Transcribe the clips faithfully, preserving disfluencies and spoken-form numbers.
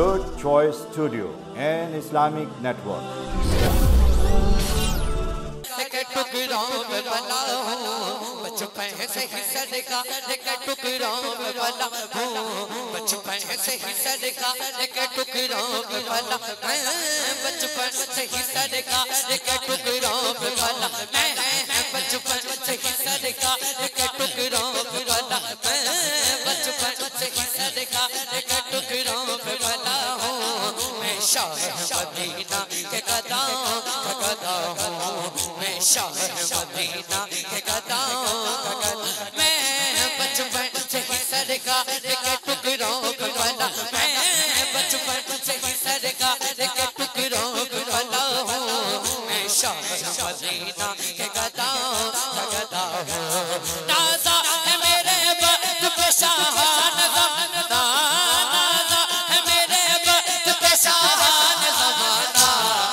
Good Choice Studio and Islamic Network. टुकड़ों में बना हूँ बचपन से ही सड़का लेकर टुकड़ों में बना हूँ बचपन से ही सड़का लेकर टुकड़ों में बना मैं बचपन से ही सड़का लेकर टुकड़ों में बना मैं बचपन से ही सड़का लेकर टुकड़ों में बना मैं बचपन से ही सड़का लेकर टुकड़ों में बना हूँ मैं शाह मदीना के गदा गदा हूँ मैं शाह मदीना के गदा मैं बचपन से ही सड़का लेके टुकड़ों को बना मैं बचपन से ही सड़का लेके टुकड़ों को बना हूँ मैं शाह मदीना के गदा गदा हूँ नाज़ा है मेरे वक्त पे शाहान ज़माना नाज़ा है मेरे वक्त पे शाहान ज़माना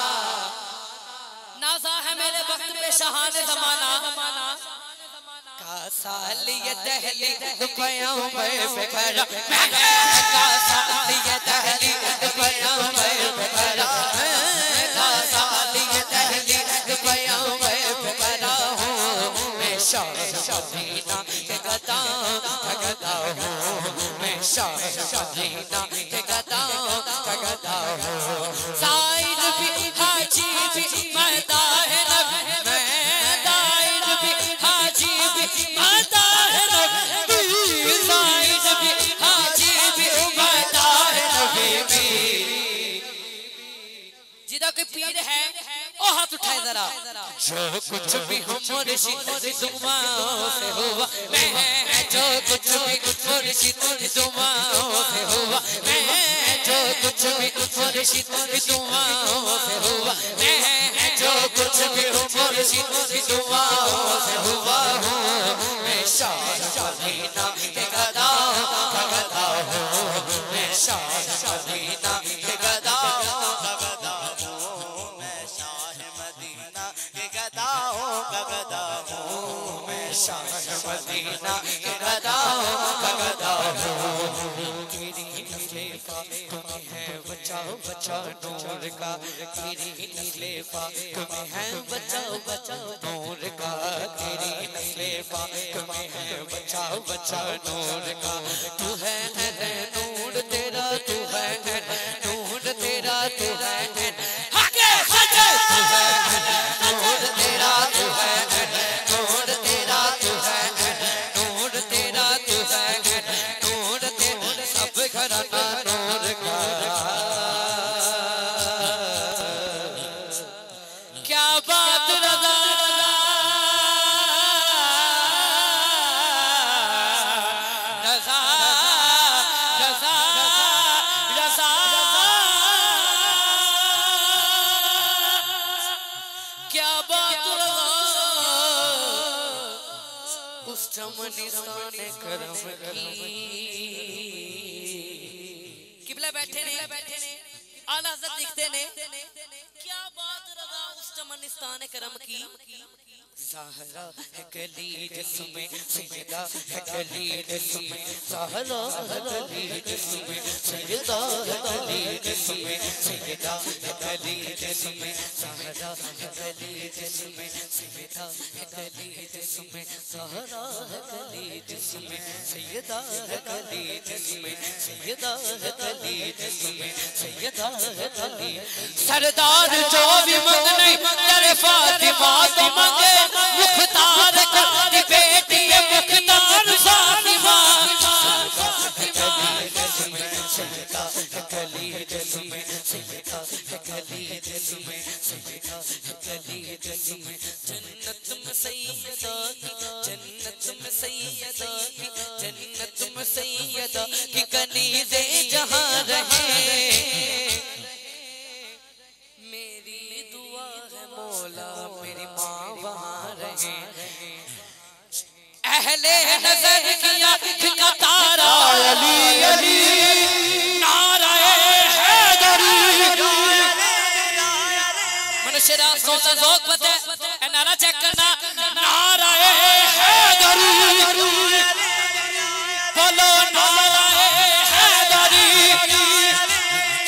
नाज़ा है मेरे वक्त पे शाहान ज़माना का साल ये दहली दुपयों में बिखरा मैं का साल ये दहली दुपयों में बिखरा मैं का साल ये दहली दुपयों में बिखरा हूँ मैं शाह मदीना के गदा गदा हूँ मैं शाह मदीना के गदा गदा हूँ साइद भी हाजी भी मदा है नबी मैं दाइद भी हाजी भी मदा है नबी साइद भी हाजी भी मदा है नबी जिदा कोई पीर है ओ हाथ उठाए जरा जो कुछ भी हम मुर्शिद दुआओं से हुआ मैं जो कुछ भी मुर्शिद दुआओं से हुआ मैं जो कुछ भी मुर्शिद दुआओं से हुआ मैं जो कुछ भी मुर्शिद दुआओं से हुआ हूँ मैं शाह मदीना के गदा गदा हूँ मैं शाह मदीना के गदा गदा हूँ मैं शाह मदीना के गदा गदा हूँ मैं शाह मदीना के गदा गदा हूँ तेरी नीलेफा तुम्हें है बचाओ बचाओ नूर का तेरी नीलेफा तुम्हें है बचाओ बचाओ नूर का तेरी नीलेफा तुम्हें है बचाओ बचाओ नूर का तू है नूर तेरा तू है नूर तेरा तू है हके सच्चे तू है नूर तेरा तू है नूर तेरा तू है नूर तेरा तू है नूर तेरा सब घराना नूर का क्या बात रज़ा रज़ा रज़ा रज़ा क्या बात रज़ा उस चमनिस्तान करम की किबला बैठे ने आला हज़रत लिखते ने क्या बात रज़ा उस चमनिस्तान करम की ज़हरा है कली जिसमें सैयदा है कली जिसमें ज़हरा है कली जिसमें सैयदा है कली जिसमें सैयदा है कली जिसमें ज़हरा है कली जिसमें सैयदा है कली जिसमें ज़हरा है कली जिसमें सैयदा है कली जिसमें सैयदा है कली जिसमें सैयदा है कली सरदार जो भी मंगने तेरे फातिमा तो मंगे मुख्तार की बेटी है मुख्तार फातिमा कली जिसमें सैयदा है कली जिसमें सैयदा है कली जिसमें सैयदा है कली जिसमें जन्नत में सैयदा की जन्नत में सैयदा की जन्नत में सैयदा की कनीज़े जहां रहे मेरी दुआ है मौला मेरी माँ वहाँ रहे अहले नजर की आँख का तारा अली अली नाराए हैदरी मनुष्य रास्तों से ज़ौक़ पता है नारा चेक करना नाराए हैदरी बोलो नाराए हैदरी